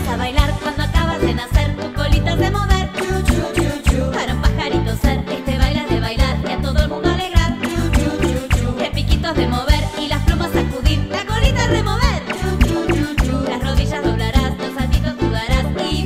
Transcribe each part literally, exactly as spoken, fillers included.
a bailar cuando acabas de nacer, tu colita has de mover. Para un pajarito ser, este baile es de bailar y a todo el mundo alegrar. El piquito has de mover y las plumas sacudir, la colita has de mover. Las rodillas doblarás, los saltitos tú darás y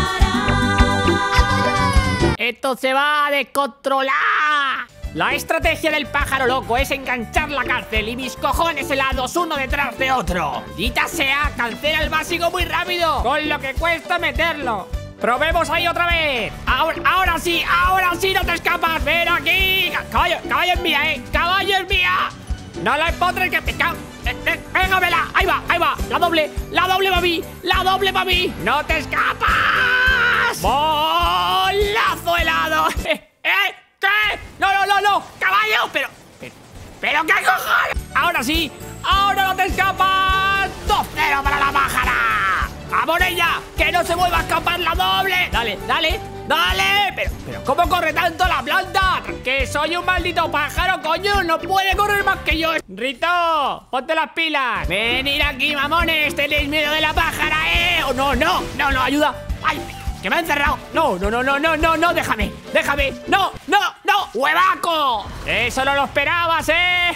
volarás. ¡Esto se va a descontrolar! La estrategia del pájaro loco es enganchar la cárcel y mis cojones helados uno detrás de otro. Dita sea, cancela el básico muy rápido, con lo que cuesta meterlo. Probemos ahí otra vez. Ahora, ahora sí, ahora sí no te escapas. Ven aquí. Caballo, caballo es mía, eh. Caballo es mía. No la empotres que te cago. Pégamela. Ahí va, ahí va. La doble, la doble para mí. La doble para mí. No te escapas. Bolazo helado. ¿Eh? ¿Qué? No, no, no, no. Caballo, pero... Pero, pero ¿qué cojones? Ahora sí. Ahora no te escapas. dos cero para la pájara. ¡A por ella! ¡Que no se vuelva a escapar la doble! ¡Dale, dale, dale! Pero, pero ¿cómo corre tanto la planta? Que soy un maldito pájaro, coño. No puede correr más que yo. Rito, ponte las pilas. Venid aquí, mamones. ¿Tenéis miedo de la pájara, eh? Oh, no, no, no, no, ayuda. ¡Ay! ¡Que me ha encerrado! No, no, no, no, no, no, no, déjame, déjame. ¡No, no, no! ¡Huevaco! Eso no lo esperabas, ¿eh?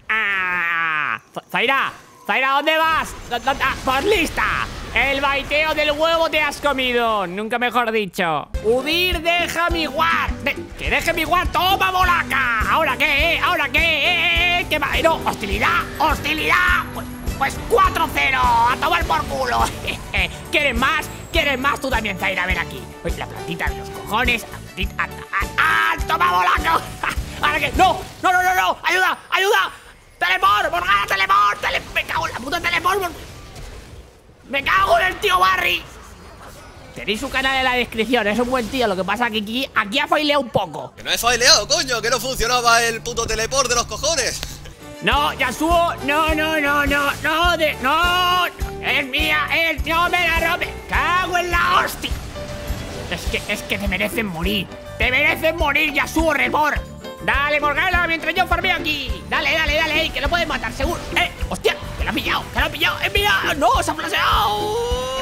Zaira, Zaira, ¿dónde vas? Pues lista. El baiteo del huevo te has comido. Nunca mejor dicho. Hudir, deja mi guard. De ¡Que deje mi guard! ¡Toma, bolaca! ¿Ahora qué, eh? ¿Ahora qué? Eh, eh, ¿Qué va? No, hostilidad, hostilidad. Pues, pues cuatro cero. A tomar por culo. ¿Quieres más? ¿Quieres más? Tú también, Zaira, ven aquí. Pues la plantita de los cojones. ¡Ah! ¡Ah! ¡Toma, bolaca! ¿Ahora qué? ¡No! ¡No, no, no, no! ¡Ayuda! ¡Ayuda! ¡Teleport! ¡Morgana, teleport! Tele ¡Me cago en la puta teleport! ¡Me cago en el tío Barry! Tenéis su canal en la descripción, es un buen tío. Lo que pasa es que aquí, aquí ha faileado un poco. Que no he faileado, coño, que no funcionaba el puto teleport de los cojones. No, Yasuo, no, no, no, no, no, de, no, es mía, es, no me la robe. Cago en la hostia. Es que, es que te merecen morir. Te merecen morir, Yasuo Report. Dale, Morgana, mientras yo farmeo aquí. Dale, dale, dale, que lo puedes matar, seguro. Eh, hostia, que lo ha pillado, que lo ha pillado. ¡Es mía! ¡No, se ha flaseado!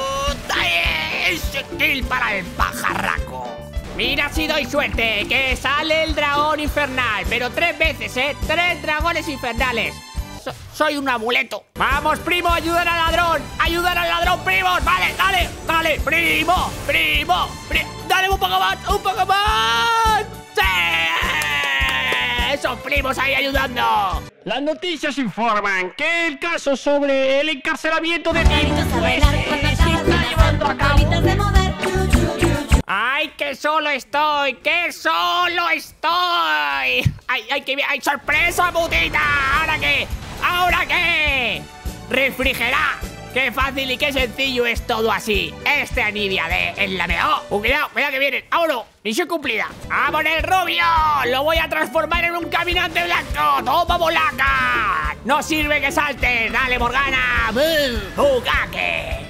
¡Ese kill para el pajarraco! Mira si doy suerte, que sale el dragón infernal. Pero tres veces, ¿eh? Tres dragones infernales. So soy un amuleto. Vamos, primo, ayudar al ladrón. Ayudar al ladrón, primos. Vale, dale, dale, primo, primo, primo. Dale un poco más, un poco más. ¡Sí! Esos primos ahí ayudando. Las noticias informan que el caso sobre el encarcelamiento de Pajaritos a bailar cuando acabas de nacer, tu colita has de mover. ¡Ay, que solo estoy! ¡Que solo estoy! ¡Ay, ay, que hay sorpresa, putita! ¿Ahora qué? ¿Ahora qué? ¡Refrigerar! ¡Qué fácil y qué sencillo es todo así! Este Anivia D es la mejor. ¡Oh, cuidado, cuidado que vienen! ¡Vámonos! ¡Misión cumplida! ¡Vamos el rubio! ¡Lo voy a transformar en un caminante blanco! ¡Toma, bolaca! ¡No sirve que saltes! ¡Dale, Morgana! ¡Bukake!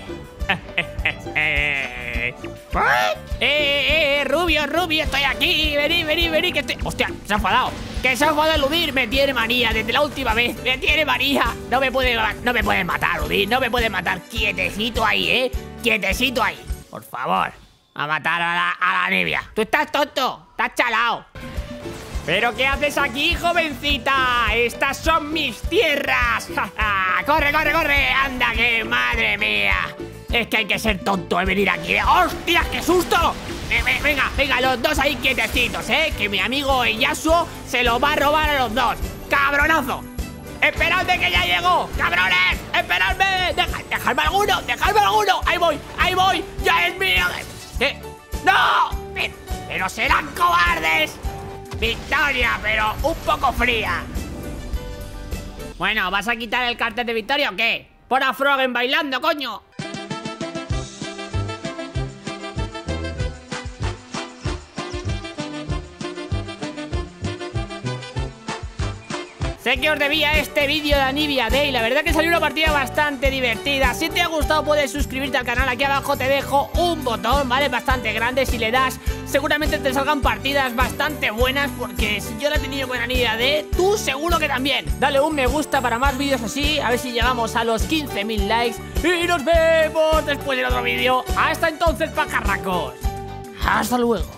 Eh, eh, eh, Rubio, Rubio, estoy aquí. Vení, vení, vení, que estoy... Hostia, se ha enfadado. Que se ha enfadado el Udir. Me tiene manía desde la última vez. Me tiene manía. No me puede, no me pueden matar, Udir. No me pueden matar. Quietecito ahí, eh. Quietecito ahí. Por favor. A matar a la, a la Anivia. Tú estás tonto. Estás chalao. ¿Pero qué haces aquí, jovencita? Estas son mis tierras. Corre, corre, corre. Anda, que madre mía. Es que hay que ser tonto de venir aquí. ¡Hostia, qué susto! Venga, venga, los dos ahí quietecitos, ¿eh? Que mi amigo el Yasuo se los va a robar a los dos. ¡Cabronazo! ¡Esperadme que ya llegó! ¡Cabrones! ¡Esperadme! Deja, ¡Dejadme alguno! ¡Dejadme alguno! ¡Ahí voy! ¡Ahí voy! ¡Ya es mío! ¿Qué? ¡No! ¡Pero serán cobardes! ¡Victoria, pero un poco fría! Bueno, ¿vas a quitar el cartel de victoria o qué? ¡Pon a Froggen bailando, coño! Sé que os debía este vídeo de Anivia D y la verdad que salió una partida bastante divertida. Si te ha gustado puedes suscribirte al canal, aquí abajo te dejo un botón, ¿vale? Bastante grande, si le das seguramente te salgan partidas bastante buenas, porque si yo la he tenido con Anilla D, tú seguro que también. Dale un me gusta para más vídeos así, a ver si llegamos a los quince mil likes. Y nos vemos después del otro vídeo. Hasta entonces, pajarracos. Hasta luego.